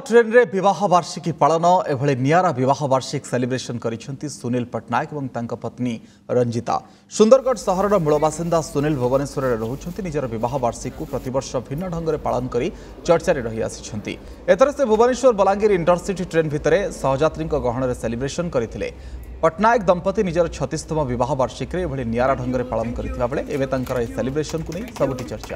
Train रे विवाह वार्षिकी पालन एभली नियारा विवाह वार्षिक सेलिब्रेशन करिसेंती सुनील पट्टनायक और तांका पत्नी रंजिता। सुंदरगढ़ सहर मूल बासिंदा सुनील भुवनेश्वर में रोचंती निजर विवाह वार्षिक को प्रतिवर्ष भिन्न ढंग से पालन करी चर्चा रही आसिछंती। एथर से भुवनेश्वर बलांगीर इंटरसिटी ट्रेन भितरे सहयात्री गहन में सेलिब्रेशन करथिले। पट्टनायक दंपति निजर 36तम विवाह वार्षिक एभली नियारा ढंग से पालन करथिबा बेले एबे तांकर ए सेलिब्रेशन को नहीं सबुठी चर्चा।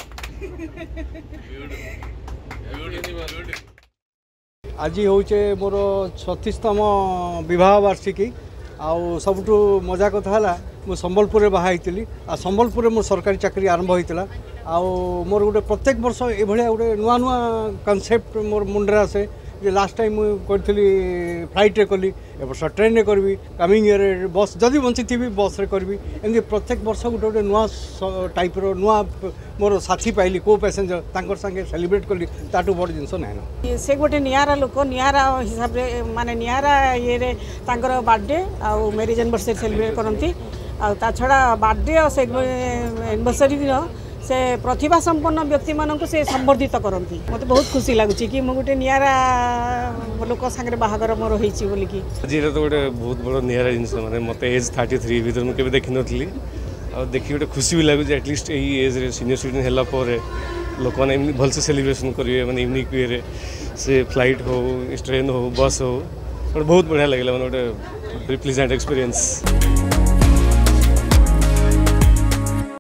आज हूँ मोर 36तम विवाह वार्षिकी आउ सबुठु मजा कथा है संबलपुर बाहाई आ संबलपुर मोर सरकारी चाकरी आरंभ होता आउ मोर गोटे प्रत्येक वर्ष ये गोटे नुआ नुआ कनसेप्ट मोर मुंडे आसे जे लास्ट टाइम करी फ्लाइट रे कली ए वर्ष ट्रेन रे करबी कमिंग ईयर बस जदि बंची थी बस रे करबी एमती प्रत्येक वर्ष गोटे गोटे नुआ टाइप रो नुआ मोर साथी पाइली को पैसेंजर तांकर संगे सेलिब्रेट कली ताटू बड़ जिनस ना से गोटे नियारा लोक नियारा हिसाब रे माने नियारा ये रे तांकर बर्थडे आ मैरिज एनिवर्सरी सेलिब्रेट करंती आ ता छडा बर्थडे और एनिवर्सरी दिन से प्रतिभा संपन्न व्यक्ति मानक से संबर्धित करती मत बहुत खुशी लगुच कि गोटे नियारा लोक सागर बाहागर मोर होती बोलिकी आज तो गोटे बहुत बड़ नियारा जिन मैंने मत एज 33 भर मुझे देखी नी और देखिए गोटे खुशी भी लगुच एटलिस्ट यही एज सीनियर सिटीजन है लोक मैंने भलसे सेलिब्रेशन करेंगे मैंने यूनिक वे से फ्लाइट हो ट्रेन हो बस हो बहुत बढ़िया लगे गोटे प्लीजेंट एक्सपीरियंस।